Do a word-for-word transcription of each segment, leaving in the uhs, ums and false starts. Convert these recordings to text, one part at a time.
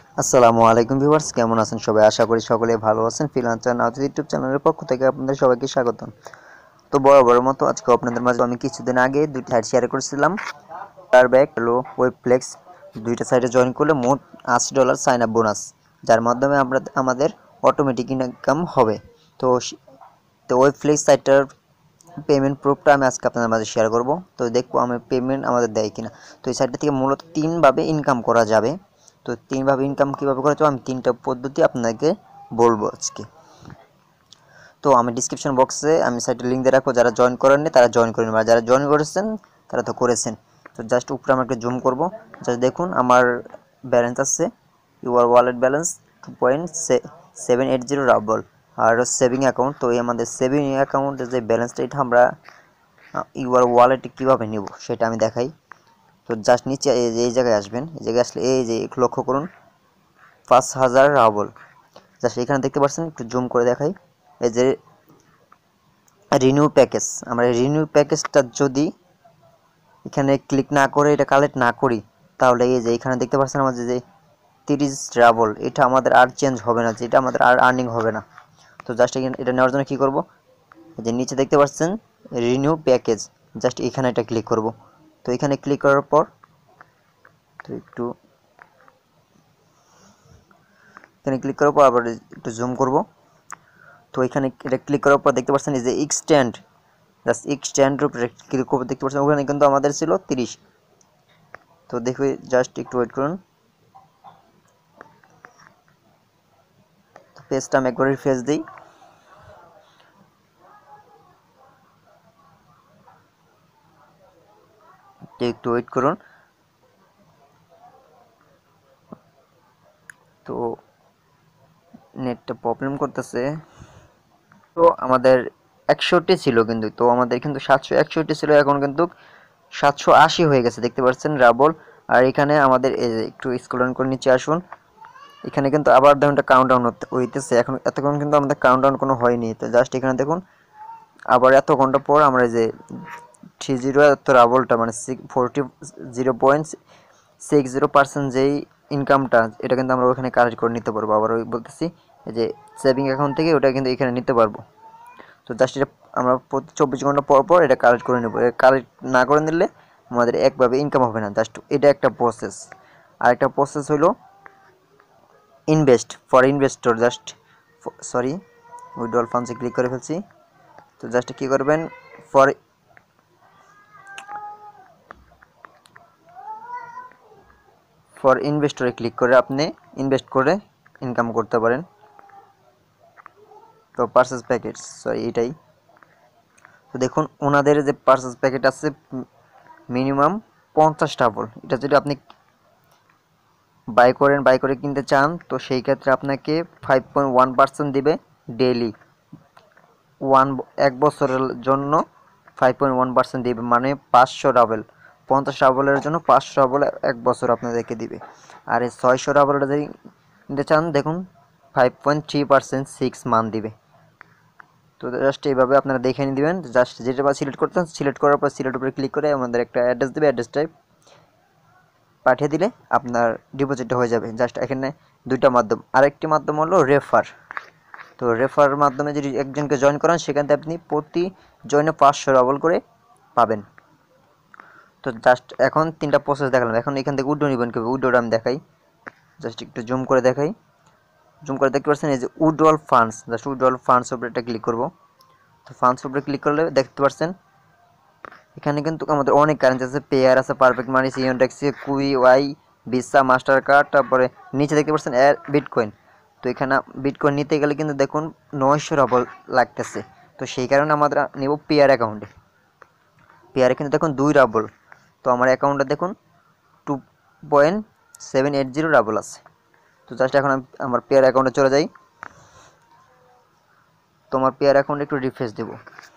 আসসালামু আলাইকুম ভিউয়ার্স, কেমন আছেন সবাই? আশা করি সকলে ভালো আছেন। ফ্রিল্যান্সার নাউজ ইউটিউব চ্যানেলের পক্ষ থেকে আপনাদের সবাইকে স্বাগতম। তো বরাবরের মতো আজকে আপনাদের মাঝে আমি কিছুদিন আগে দুইটা সাইট শেয়ার করেছিলাম, তার ব্যাক হলো ওয়েবফ্লেক্স। দুইটা সাইটে জয়েন করলে মোট আশি ডলার সাইন আপ বোনাস, যার মাধ্যমে আমরা আমাদের অটোমেটিক ইনকাম হবে। তো তো ওয়েবফ্লেক্স সাইটটার পেমেন্ট প্রুফটা আমি আজকে আপনাদের মাঝে শেয়ার করব। তো দেখবো আমি পেমেন্ট আমাদের দেয় কিনা। তো এই সাইটটা থেকে মূলত তিনভাবে ইনকাম করা যাবে। তো তিনভাবে ইনকাম কীভাবে করা যাবে আমি তিনটা পদ্ধতি আপনাকে বলবো আজকে। তো আমি ডিসক্রিপশন বক্সে আমি সাইটের লিঙ্ক দিয়ে রাখবো, যারা জয়েন করেননি তারা জয়েন করে নেবেন, আর যারা জয়েন করেছেন তারা তো করেছেন। তো জাস্ট উপরে আমরা একটু জুম করবো, জাস্ট দেখুন আমার ব্যালেন্স আছে your wallet balance two point seven eight zero rouble, আর সেভিং অ্যাকাউন্ট। তো এই আমাদের সেভিং অ্যাকাউন্টের যে ব্যালেন্সটা এটা আমরা ইউর ওয়ালেটে কীভাবে নেব সেটা আমি দেখাই। তো জাস্ট নিচে এই জায়গায় আসবেন, এই জায়গায় আসলে এই যে লক্ষ্য করুন পাঁচ হাজার রাবল। জাস্ট এখানে দেখতে পাচ্ছেন, একটু জুম করে দেখাই। এই যে রিনিউ প্যাকেজ, আমরা রিনিউ প্যাকেজটা যদি এখানে ক্লিক না করে এটা কালেক্ট না করি, তাহলে এই যে এখানে দেখতে পাচ্ছেন আমাদের যে তিরিশ রাবল, এটা আমাদের আর চেঞ্জ হবে না, যেটা আমাদের আর আর্নিং হবে না। তো জাস্ট এটা নেওয়ার জন্য কী করব, এই যে নিচে দেখতে পাচ্ছেন রিনিউ প্যাকেজ, জাস্ট এখানে এটা ক্লিক করব। তো এখানে ক্লিক করার পর তো একটু এখানে ক্লিক করার পর আবার একটু জুম করব। তো এখানে এটা ক্লিক করার পর দেখতে পাচ্ছেন এই যে এক্সটেন্ড, জাস্ট এক্সটেন্ডের উপরে ক্লিক করব। দেখতে পাচ্ছেন ওখানে কিন্তু আমাদের ছিল তিরিশ। তো দেখি, জাস্ট একটু ওয়েট করুন। তো পেজটা আমি একবার রিফ্রেশ দিই। একটু ওয়েট করুন। তো নেটটা প্রবলেম করতেছে। তো আমাদের একষট্টি ছিল কিন্তু, তো আমাদের কিন্তু সাতশো একষট্টি ছিল, এখন কিন্তু সাতশো আশি হয়ে গেছে, দেখতে পাচ্ছেন রাবল। আর এখানে আমাদের এই যে একটু স্ক্রল ডাউন করে নিচে আসুন, এখানে কিন্তু আবার দেখুন একটা কাউন্টডাউন হইতেছে, এখন এতক্ষণ কিন্তু আমাদের কাউন্টডাউন কোনো হয়নি। তো জাস্ট এখানে দেখুন আবার এত ঘন্টা পর আমরা যে থ্রি জিরো এত রাবলটা মানে forty zero point six zero percent যেই ইনকামটা, এটা কিন্তু আমরা ওখানে কালেক্ট করে নিতে পারবো। আবার ওই বলতেছি যে সেভিং অ্যাকাউন্ট থেকে ওটা কিন্তু এখানে নিতে পারবো। তো জাস্ট এটা আমরা প্রতি চব্বিশ ঘন্টা পর পর এটা কালেক্ট করে নেবো। কালেক্ট না করে নিলে আমাদের একভাবে ইনকাম হবে না। জাস্ট এটা একটা প্রসেস। আর একটা প্রসেস হলো invest for investor, just sorry withdrawal ফান্ডসে ক্লিক করে ফেলছি। তো জাস্ট কী করবেন, ফর ফর ইনভেস্টরে ক্লিক করে আপনি ইনভেস্ট করে ইনকাম করতে পারেন। তো পারচেস প্যাকেট, সরি এটাই। তো দেখুন ওনাদের যে পারচেস প্যাকেট আছে মিনিমাম পঞ্চাশ রাবল, এটা যদি আপনি বাই করেন বাই করে কিনতে চান, তো সেই ক্ষেত্রে আপনাকে ফাইভ পয়েন্ট ওয়ান পার্সেন্ট দেবে ডেইলি। ওয়ান এক বছরের জন্য ফাইভ পয়েন্ট ওয়ান পার্সেন্ট দিবে, মানে পাঁচশো রাবল। পঞ্চাশ রাবলের জন্য পাঁচশো রাবল এক বছর আপনাদেরকে দিবে। আর এই ছয়শো রাবলটা যদি নিতে চান, দেখুন five point three percent six month দিবে। তো জাস্ট এইভাবে আপনারা দেখে নিয়ে দেবেন। জাস্ট যেটা বা সিলেক্ট করতেন, সিলেক্ট করার পর সিলেক্ট উপরে ক্লিক করে আমাদের একটা অ্যাড্রেস দেবে, অ্যাড্রেসটাই পাঠিয়ে দিলে আপনার ডিপোজিটটা হয়ে যাবে। জাস্ট এখানে দুইটা মাধ্যম, আরেকটি মাধ্যম হলো রেফার। তো রেফার মাধ্যমে যদি একজনকে জয়েন করান, সেখান থেকে আপনি প্রতি জয়েনে পাঁচশো রাবল করে পাবেন। তো জাস্ট এখন তিনটা প্রসেস দেখালাম, এখন এখান থেকে উইড্রো নেবেন কীভাবে, উইড্রোটা আমি দেখাই। জাস্ট একটু জুম করে দেখাই, জুম করে দেখতে পাচ্ছেন এই যে withdrawal funds, just withdrawal funds উপরে একটা ক্লিক করব। তো ফান্ডস উপরে ক্লিক করলে দেখতে পাচ্ছেন এখানে কিন্তু আমাদের অনেক কারেন্সি আছে, পেয়ার আছে, পারফেক্ট মানি, সিওনটেক্স, কুই, ওয়াই, ভিসা, মাস্টার কার্ড, তারপরে নিচে দেখতে পাচ্ছেন এর বিটকয়েন। তো এখানে বিটকয়েন নিতে গেলে কিন্তু দেখুন নয়শো রাবল লাগতেছে। তো সেই কারণে আমাদের নেব পেয়ার অ্যাকাউন্টে। পেয়ারে কিন্তু দেখুন দুই রাবল। তো আমার অ্যাকাউন্টে দেখুন two point seven eight zero rouble আছে। তো জাস্ট এখন আমি আমার পেয়ার অ্যাকাউন্টে চলে যাই। তো আমার পেয়ার অ্যাকাউন্টে একটু রিফ্রেশ দেবো।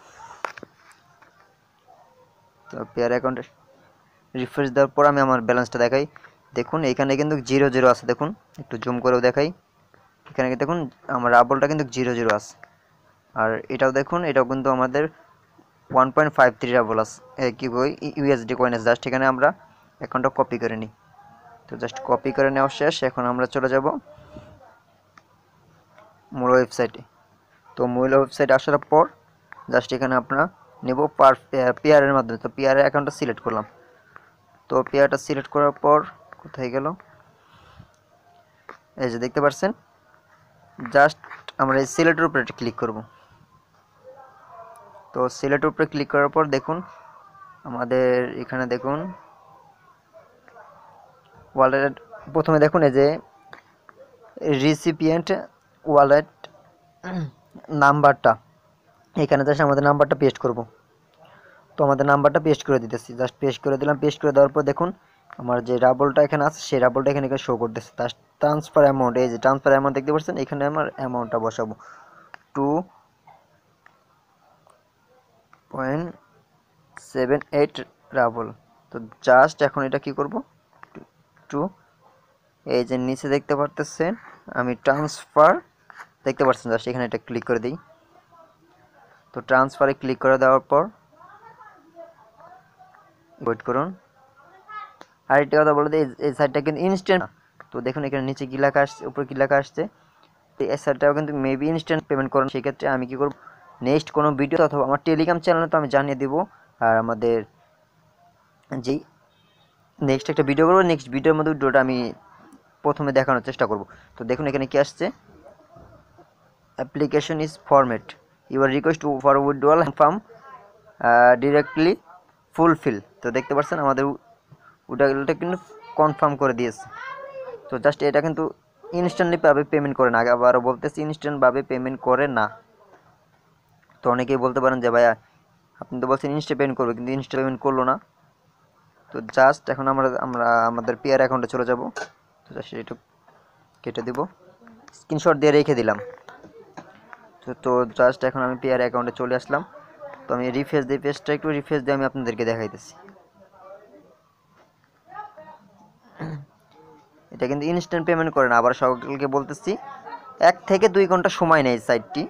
তো পেয়ার অ্যাকাউন্টে রিফ্রেশ দেওয়ার পর আমি আমার ব্যালেন্সটা দেখাই। দেখুন এখানে কিন্তু জিরো জিরো আছে, দেখুন একটু জুম করেও দেখাই। এখানে দেখুন আমার রাবলটা কিন্তু জিরো জিরো আছে। আর এটাও দেখুন, এটাও কিন্তু আমাদের one point five three rouble আছে, কি বই ইউএসডি কয়েন আছে। জাস্ট এখানে আমরা অ্যাকাউন্টটা কপি করে নিই। তো জাস্ট কপি করে নেওয়া শেষ। এখন আমরা চলে যাব মূল ওয়েবসাইটে। তো মূল ওয়েবসাইটে আসার পর জাস্ট এখানে আপনারা নেব পার পেয়ারের মাধ্যমে। তো পেয়ারের অ্যাকাউন্টটা সিলেক্ট করলাম। তো পেয়ারটা সিলেক্ট করার পর কোথায় গেল, এই যে দেখতে পাচ্ছেন, জাস্ট আমরা এই সিলেক্টের উপরে ক্লিক করব। তো সিলেক্টের উপরে ক্লিক করার পর দেখুন আমাদের এখানে দেখুন ওয়ালেট, প্রথমে দেখুন এই যে রিসিপিয়েন্ট ওয়ালেট নাম্বারটা, এখানে জাস্ট আমাদের নাম্বারটা পেস্ট করব। তো আমাদের নাম্বারটা পেস্ট করে দিতেছি, জাস্ট পেস্ট করে দিলাম। পেস্ট করে দেওয়ার পর দেখুন আমার যে রাবলটা এখানে আছে সেই রাবলটা এখানে শো করতেছে। তার ট্রান্সফার অ্যামাউন্ট, এই যে ট্রান্সফার অ্যামাউন্ট দেখতে পাচ্ছেন, এখানে আমার অ্যামাউন্টটা বসাবো two point seven eight rouble. তো জাস্ট এখন এটা কি করব, টু এই যে নিচে দেখতে পারতেছেন আমি ট্রান্সফার দেখতে পাচ্ছেন, জাস্ট এখানে এটা ক্লিক করে দিই। তো ট্রান্সফারে ক্লিক করে দেওয়ার পর ওয়েট করুন। আর একটা কথা বলে দিই, এই সাইটটা কিন্তু ইনস্ট্যান্ট। তো দেখুন এখানে নিচে কি লেখা আসছে, উপরে কি লেখা আসছে, এই সাইটটাও কিন্তু মেবি ইনস্ট্যান্ট পেমেন্ট করেন। সেক্ষেত্রে আমি কি করব, নেক্সট কোনো ভিডিও অথবা আমার টেলিগ্রাম চ্যানেলে তো আমি জানিয়ে দেবো। আর আমাদের যেই নেক্সট একটা ভিডিও করবো, নেক্সট ভিডিওর মধ্যে ভিডিওটা আমি প্রথমে দেখানোর চেষ্টা করব। তো দেখুন এখানে কি আসছে, application is format, your request for withdrawal confirm directly fulfil. তো দেখতে পাচ্ছেন আমাদের ওটা কিন্তু কনফার্ম করে দিয়েছে। তো জাস্ট এটা কিন্তু ইনস্ট্যান্টলি পাবে পেমেন্ট করে না, আবারও বলতেছি ইনস্ট্যান্টভাবে পেমেন্ট করে না। তো অনেকেই বলতে পারেন যে ভাইয়া আপনি তো বলছেন ইনস্ট্যান্ট পেমেন্ট করবে, কিন্তু ইনস্ট্যান্ট পেমেন্ট করলো না। তো জাস্ট এখন আমরা আমরা আমাদের পিআর অ্যাকাউন্টে চলে যাব। তো জাস্ট একটু কেটে দিব, স্ক্রিনশট দিয়ে রেখে দিলাম। তো তো জাস্ট এখন আমি পিআর অ্যাকাউন্টে চলে আসলাম। তো আমি রিফ্রেশ দিই, পেজটা একটু রিফ্রেশ দিয়ে আমি আপনাদেরকে দেখাইতেছি। এটা কিন্তু ইনস্ট্যান্ট পেমেন্ট করে না, আবার সকলকে বলতেছি এক থেকে দুই ঘন্টা সময় নেয় সাইটটি।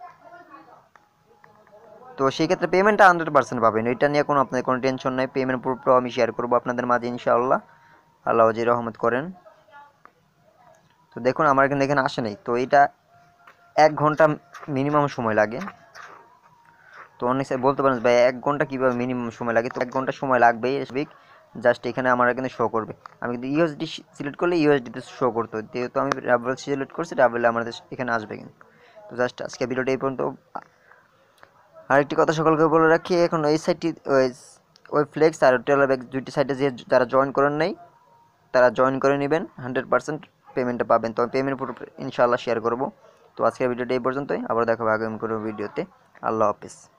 তো সেই ক্ষেত্রে পেমেন্টটা হান্ড্রেড পার্সেন্ট পাবেন, এটা নিয়ে কোনো আপনাদের কোনো টেনশন নেই। পেমেন্ট পুরো আমি শেয়ার করবো আপনাদের মাঝে ইনশাআল্লাহ, আল্লাহ জি রহমত করেন। তো দেখুন আমার কিন্তু এখানে আসে নাই। তো এটা এক ঘন্টা মিনিমাম সময় লাগে। তো অনেক বলতে পারেন ভাই এক ঘন্টা কীভাবে মিনিমাম সময় লাগে, তো এক ঘন্টা সময় লাগবেই স্বাভাবিক। জাস্ট এখানে আমার কিন্তু শো করবে, আমি কিন্তু ইউএসডি সিলেক্ট করলে ইউএসডিতে শো করতো, যেহেতু আমি রাবেল সিলেক্ট করছি রাবেল আমাদের এখানে আসবে কিন্তু। তো জাস্ট আজকে ভিডিওটা এই পর্যন্ত। আরেকটি কথা সকলকে বলে রাখি, এখন এই সাইটটি ওই ফ্লেক্স আর টেলারব্যাক দুইটি সাইটে যে যারা জয়েন করেন নাই তারা জয়েন করে নেবেন, হান্ড্রেড পার্সেন্ট পেমেন্টটা পাবেন। তো আমি পেমেন্ট পুরো ইনশাআল্লাহ শেয়ার করবো। তো আজকের ভিডিওটা এই পর্যন্তই, আবার দেখা হবে আগামী কোনো ভিডিওতে। আল্লাহ হাফিজ।